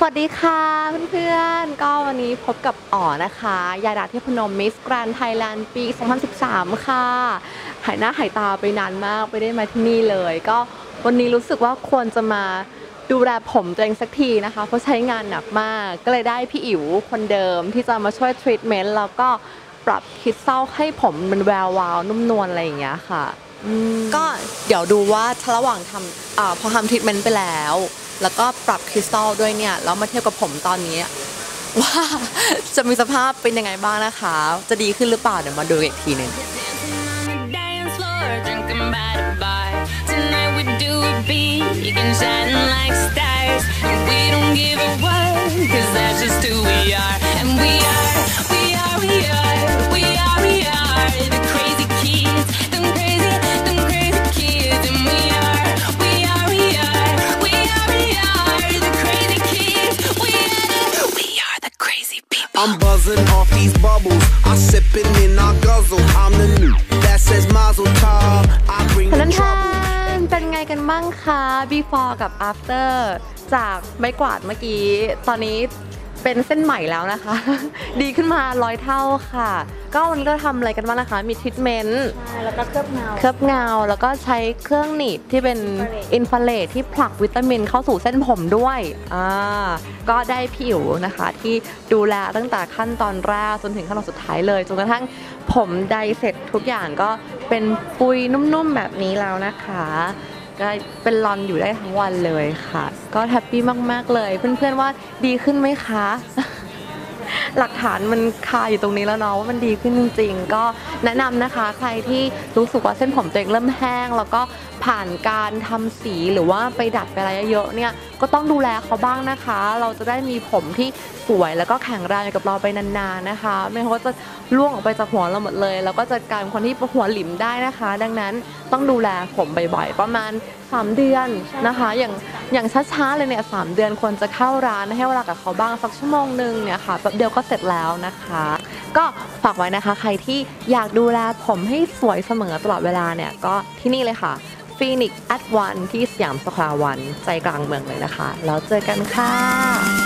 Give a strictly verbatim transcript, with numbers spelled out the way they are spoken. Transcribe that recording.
วัสดีค่ะเพื่อนๆก็วันนี้พบกับอ๋อนะคะยาดาเทพนมมิสแกรนด์ไทยแลนด์ปีสองพันสิบสามค่ะหายหน้าหายตาไปนานมากไปได้มาที่นี่เลยก็วันนี้รู้สึกว่าควรจะมาดูแลผมตัวเองสักทีนะคะเพราะใช้งานหนักมากก็เลยได้พี่อิ๋วคนเดิมที่จะมาช่วยทรีทเมนต์แล้วก็ปรับคริสตัลให้ผมมันแวววาวนุ่มนวลอะไรอย่างเงี้ยค่ะก็เดี๋ยวดูว่าระหว่างทำอ่าพอทำทรีทเมนต์ไปแล้วแล้วก็ปรับคริสตัลด้วยเนี่ยแล้วมาเทียบกับผมตอนนี้ว่าจะมีสภาพเป็นยังไงบ้างนะคะจะดีขึ้นหรือเปล่าเดี๋ยวมาดูอีกทีหนึ่ง I'm buzzing off these bubbles. I'm sipping in our guzzle. I'm the new that says Mazel Tov. I bring the trouble. เป็นไงกันบ้างคะ before กับ after จากไม้กวาดเมื่อกี้ตอนนี้เป็นเส้นใหม่แล้วนะคะ ดีขึ้นมาร้อยเท่าค่ะก็วันนี้ก็ทำอะไรกันบ้างนะคะมีทรีทเมนต์แล้วก็เคลือบเงาเคลือบเงาแล้วก็ใช้เครื่องหนีบที่เป็นอินฟราเรดที่ผลักวิตามินเข้าสู่เส้นผมด้วยอ่าก็ได้ผิวนะคะที่ดูแลตั้งแต่ขั้นตอนแรกจนถึงขั้นตอนสุดท้ายเลยจนกระทั่งผมไดเสร็จทุกอย่างก็เป็นปุยนุ่มๆแบบนี้แล้วนะคะก็เป็นลอนอยู่ได้ทั้งวันเลยค่ะก็แฮปปี้มากๆเลยเพื่อนๆว่าดีขึ้นไหมคะ หลักฐานมันคาอยู่ตรงนี้แล้วเนาะว่ามันดีขึ้นจริงๆก็แนะนำนะคะใครที่รู้สึกว่าเส้นผมตัวเองเริ่มแห้งแล้วก็ผ่านการทำสีหรือว่าไปดัดไปอะไรเยอะๆเนี่ยก็ต้องดูแลเขาบ้างนะคะเราจะได้มีผมที่สวยแล้วก็แข็งแรงกับเราไปนานๆนะคะไม่งั้นก็จะล่วงออกไปจากหัวเราหมดเลยแล้วก็จะกลายเป็นคนที่หัวหลิมได้นะคะดังนั้นต้องดูแลผมบ่อยๆประมาณสามเดือนนะคะอย่างอย่างช้าๆเลยเนี่ยสามเดือนควรจะเข้าร้านให้เวลากับเขาบ้างสักชั่วโมงนึงเนี่ยค่ะแป๊บเดียวก็เสร็จแล้วนะคะก็ฝากไว้นะคะใครที่อยากดูแลผมให้สวยเสมอตลอดเวลาเนี่ยก็ที่นี่เลยค่ะฟีนิกซ์ แอท วันที่สยามสแควร์วันใจกลางเมืองเลยนะคะแล้วเจอกันค่ะ